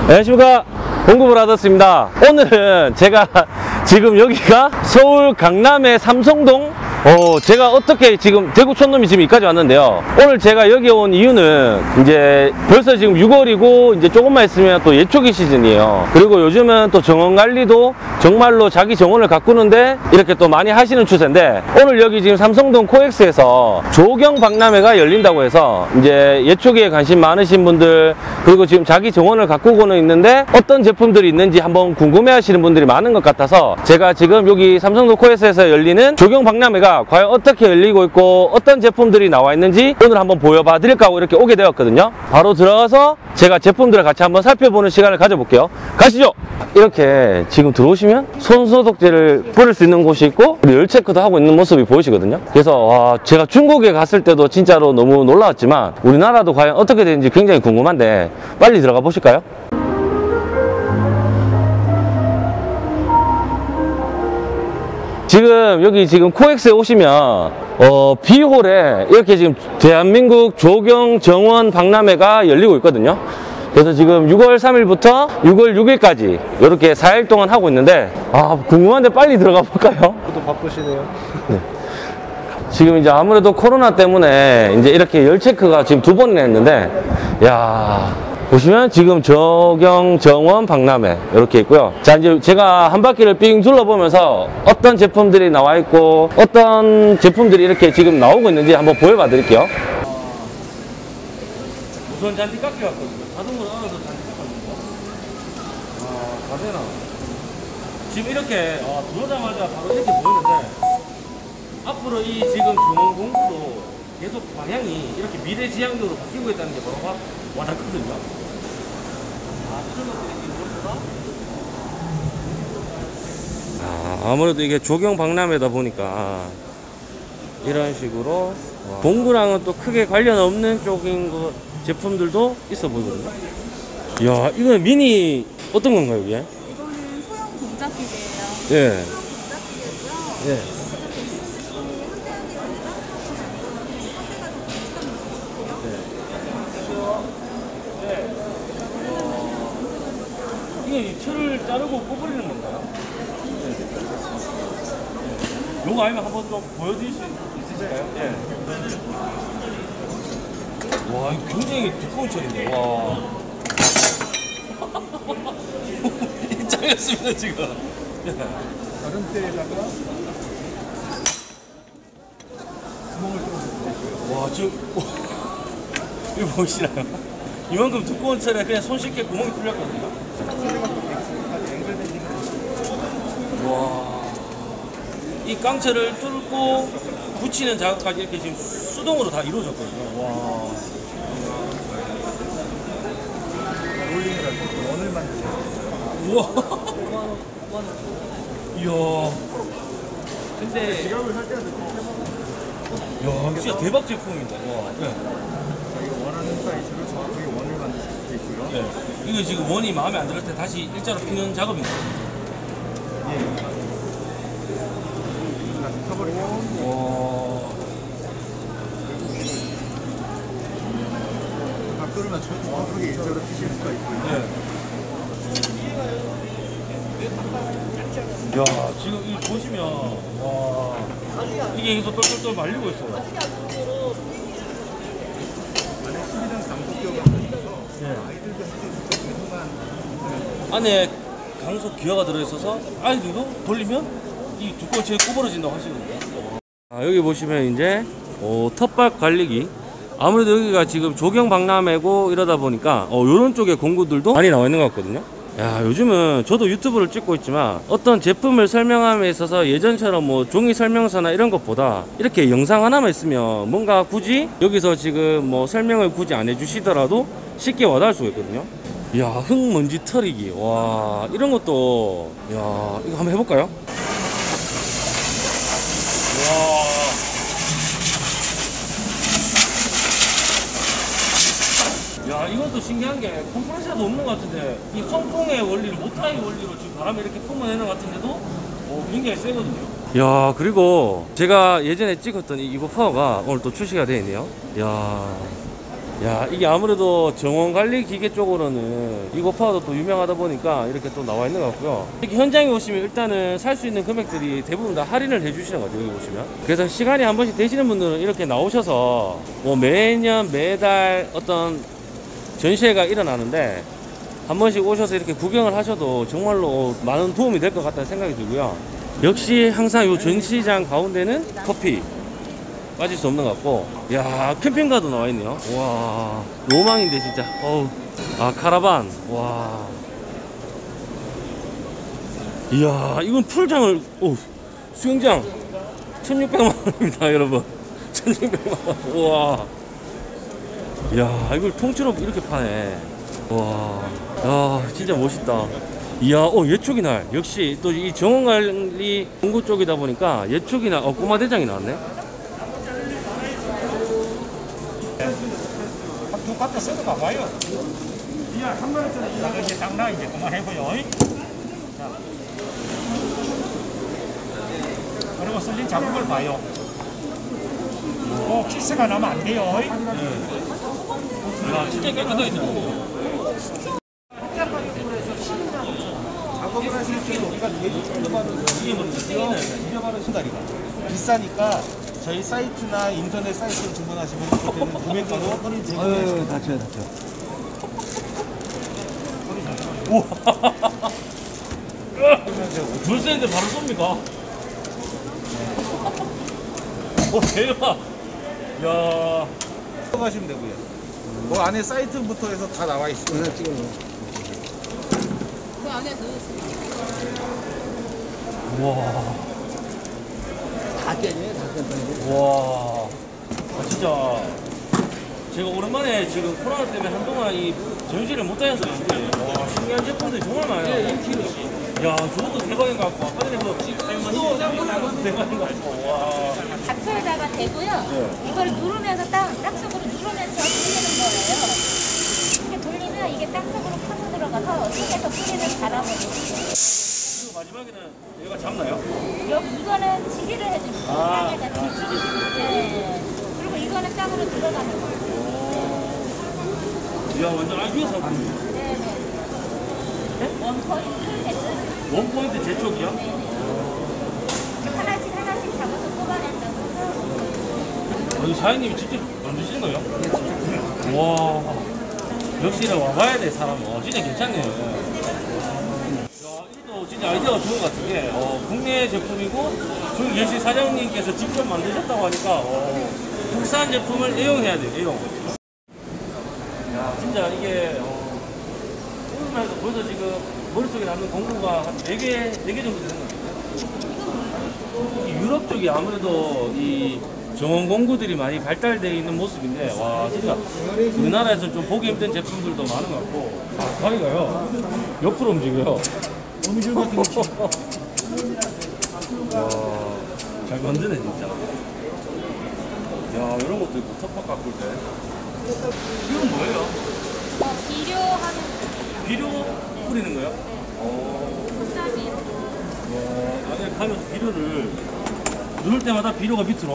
안녕하십니까, 공구브라더스입니다. 오늘은 제가 지금 여기가 서울 강남의 삼성동, 제가 어떻게 지금 대구 촌놈이 지금 여기까지 왔는데요. 오늘 제가 여기 온 이유는 이제 벌써 지금 6월이고 이제 조금만 있으면 또 예초기 시즌이에요. 그리고 요즘은 또 정원 관리도 정말로 자기 정원을 가꾸는데 이렇게 또 많이 하시는 추세인데, 오늘 여기 지금 삼성동 코엑스에서 조경 박람회가 열린다고 해서 이제 예초기에 관심 많으신 분들, 그리고 지금 자기 정원을 가꾸고는 있는데 어떤 제품들이 있는지 한번 궁금해 하시는 분들이 많은 것 같아서, 제가 지금 여기 삼성동 코엑스에서 열리는 조경 박람회가 과연 어떻게 열리고 있고 어떤 제품들이 나와 있는지 오늘 한번 보여봐 드릴까 하고 이렇게 오게 되었거든요. 바로 들어가서 제가 제품들을 같이 한번 살펴보는 시간을 가져볼게요. 가시죠. 이렇게 지금 들어오시면 손소독제를 뿌릴 수 있는 곳이 있고 열 체크도 하고 있는 모습이 보이시거든요. 그래서 와, 제가 중국에 갔을 때도 진짜로 너무 놀라웠지만 우리나라도 과연 어떻게 되는지 굉장히 궁금한데 빨리 들어가 보실까요? 지금 여기 지금 코엑스에 오시면 B홀에 이렇게 지금 대한민국 조경 정원 박람회가 열리고 있거든요. 그래서 지금 6월 3일부터 6월 6일까지 이렇게 4일 동안 하고 있는데, 궁금한데 빨리 들어가 볼까요? 또 바쁘시네요. 네. 지금 이제 아무래도 코로나 때문에 이제 이렇게 열 체크가 지금 2번이나 했는데, 야, 보시면 지금 조경 정원 박람회 이렇게 있고요. 자, 이제 제가 한 바퀴를 삥 둘러보면서 어떤 제품들이 나와 있고 어떤 제품들이 이렇게 지금 나오고 있는지 한번 보여봐 드릴게요. 우선 잔디 깎기 왔거든요. 자동으로 알아서 잔디 깎았는데, 가세나 지금 이렇게 들어오자마자 바로 이렇게 보이는데, 앞으로 이 지금 정원 공구도 계속 방향이 이렇게 미래지향적으로 바뀌고 있다는 게 바로 와닿거든요. 그런 것들이 지금 아무래도 이게 조경 박람회다 보니까 이런 식으로 공구랑은 또 크게 관련 없는 쪽인 거 제품들도 있어 보이거든요. 이야, 이건 미니 어떤 건가요, 이게? 이거는 소형 동작기계예요. 예. 동작기계고요. 예. 이게 철을 자르고 구부리는 건가요? 네. 요거 아니면 한번 좀 보여드릴 수 있으실까요? 예. 와, 이거 굉장히 두꺼운 철인데. 와. 입장이었습니다, 지금. 다른 때에다가 구멍을 뚫어주세요. 와, 지금. 이거 보이시나요? 이만큼 두꺼운 철에 그냥 손쉽게 구멍이 뚫렸거든요. 와, 이 깡철을 뚫고 붙이는 작업까지 이렇게 지금 수동으로 다 이루어졌거든요. 와. 롤링이라서 원을 만드세요. 우와. 이야. 근데 지갑을 살 때가 야, 진짜 대박 제품입니다. 와. 네. 자기가 원하는 사이즈로 정확하게 원을 만들 수 있고요. 네. 이거 지금 원이 마음에 안 들을 때 다시 일자로 피는 작업입니다. 예. 다시 펴버리고. 와. 각 뚫으면 정확하게 일자로 피실 수가 있고요. 네. 야, 지금 이거 보시면 와, 이게 여기서 똘똘똘 말리고 있어요. 안에 12단 강속기어가 들어있어서 네. 아이들도 할 수 있는 순간 안에 강속 기어가 들어있어서 아이들도 돌리면 이 두꺼운 채에 구부러진다고 하시거든요. 여기 보시면 이제 텃밭 관리기, 아무래도 여기가 지금 조경 박람회고 이러다 보니까 요런 쪽에 공구들도 많이 나와 있는 것 같거든요. 야, 요즘은 저도 유튜브를 찍고 있지만 어떤 제품을 설명함에 있어서 예전처럼 뭐 종이 설명서나 이런 것보다 이렇게 영상 하나만 있으면 뭔가 굳이 여기서 지금 뭐 설명을 굳이 안 해주시더라도 쉽게 와닿을 수가 있거든요. 이야, 흙먼지 털이기. 와, 이런 것도, 야, 이거 한번 해볼까요? 와. 야, 이것도 신기한 게 컴프레셔도 없는 것 같은데 이 선풍의 원리를, 모타의 원리로 지금 바람을 이렇게 뿜어내는 것 같은데도 굉장히 세거든요. 야, 그리고 제가 예전에 찍었던 이 이거 파워가 오늘 또 출시가 되어 있네요. 야, 야, 이게 아무래도 정원관리 기계 쪽으로는 이고파워도 또 유명하다 보니까 이렇게 또 나와 있는 것 같고요. 이렇게 현장에 오시면 일단은 살 수 있는 금액들이 대부분 다 할인을 해주시는 거죠, 여기 보시면. 그래서 시간이 한 번씩 되시는 분들은 이렇게 나오셔서 뭐 매년 매달 어떤 전시회가 일어나는데 한 번씩 오셔서 이렇게 구경을 하셔도 정말로 많은 도움이 될 것 같다는 생각이 들고요. 역시 항상 이 전시장 가운데는 커피 빠질 수 없는 것 같고, 야, 캠핑카도 나와 있네요. 와, 로망인데 진짜. 어우, 아, 카라반. 와, 이야, 이건 풀장을, 오, 수영장 1600만 원입니다, 여러분. 1600만 원. 우와, 이야, 이걸 통째로 이렇게 파네. 와, 야, 진짜 멋있다. 이야, 예초기 날. 역시 또 이 정원관리 공구 쪽이다 보니까 예초기 날, 꼬마 대장이 나왔네. 두 갖다 써도 봐봐요. 이야, 3만원짜리 이제 장난 이제 그만해보요. 자. 그리고 쓸린 자국을 봐요. 키스가 나면 안 돼요. 야, 진짜 깨끗하게 들어오네. 작업을 하실 때 우리가 잃어버린 수다리가 비싸니까 저희 사이트나 인터넷 사이트로 주문하시면 그때는 금액으로 허리 제공해서 다쳐요. 물 쐬는데 바로 쏩니까? 오, 대박. 야, 가시면 되고요. 그 안에 사이트부터 해서 다 나와 있습니다. 그 안에 넣으세요. 와. 다 깨져요, 다 깨져요. 와. 아, 진짜. 제가 오랜만에 지금 코로나 때문에 한동안 이 전시를 못 다녀서 그런지, 와, 신기한 제품들이 정말 많아요. 야, 저것도 대박인 것 같고, 아까 전에 또 대박인 것 같고, 와. 잡초에다가 대고요. 이걸 누르면서 땅속으로 누르면서 돌리는 거예요. 이렇게 돌리면 이게 땅속으로 파고 들어가서 속에서 뿌리는 바람으로. 그리고 마지막에는 얘가 잡나요? 이거는 지리를 해줍니다. 땅에다 지리. 네. 그리고 이거는 땅으로 들어가는 거예요. 이야, 완전 아기가 사고요. 네네. 원포인트 제출. 원포인트 재촉이요? 하나씩 잡아서 뽑아낸다고. 아니, 사장님이 직접 만드시는 거예요? 네, 직접. 와, 역시 와봐야 돼, 사람. 진짜 괜찮네요. 이것도 진짜 아이디어가 좋은 것 같은 게, 국내 제품이고, 저기 계신 사장님께서 직접 만드셨다고 하니까, 국산 제품을 애용해야 돼요, 애용. 야, 진짜 이게, 오늘만 해도 벌써 지금 머릿속에 남는 공구가 한 4개 정도 되는 것 같아요. 유럽 쪽이 아무래도 이 정원 공구들이 많이 발달되어 있는 모습인데, 와, 진짜 우리나라에서 좀 보기 힘든 제품들도 많은 것 같고, 아, 다리가요 옆으로 움직여요. 거미줄 같은 거. 야, 잘 만드네 진짜. 야, 이런 것도 있고, 텃밭 가꿀 때. 이건 뭐예요? 비료하는 비료 뿌리는 거예요? 땀이 안에 가면서 비료를 누를 때마다 비료가 밑으로.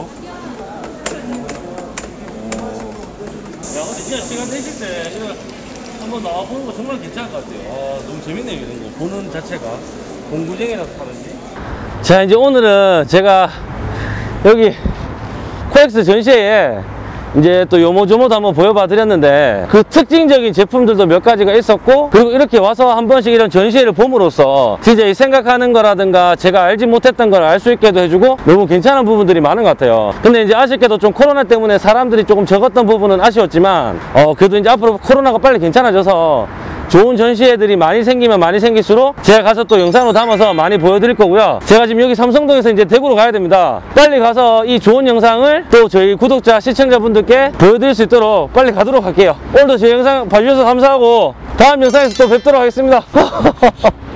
야, 근데 진짜 시간 되실 때 이거 한번 나와보는 거 정말 괜찮을 것 같아요. 너무 재밌네요, 이런 거 보는 자체가. 공구쟁이라서 하는지. 자, 이제 오늘은 제가 여기 코엑스 전시회에 이제 또 요모조모도 한번 보여봐 드렸는데, 그 특징적인 제품들도 몇 가지가 있었고, 그리고 이렇게 와서 한 번씩 이런 전시회를 봄으로써 진짜 이 생각하는 거라든가 제가 알지 못했던 걸 알 수 있게도 해주고 너무 괜찮은 부분들이 많은 것 같아요. 근데 이제 아쉽게도 좀 코로나 때문에 사람들이 조금 적었던 부분은 아쉬웠지만, 그래도 이제 앞으로 코로나가 빨리 괜찮아져서 좋은 전시회들이 많이 생기면 많이 생길수록 제가 가서 또 영상으로 담아서 많이 보여드릴 거고요. 제가 지금 여기 삼성동에서 이제 대구로 가야 됩니다. 빨리 가서 이 좋은 영상을 또 저희 구독자, 시청자분들께 보여드릴 수 있도록 빨리 가도록 할게요. 오늘도 제 영상 봐주셔서 감사하고 다음 영상에서 또 뵙도록 하겠습니다.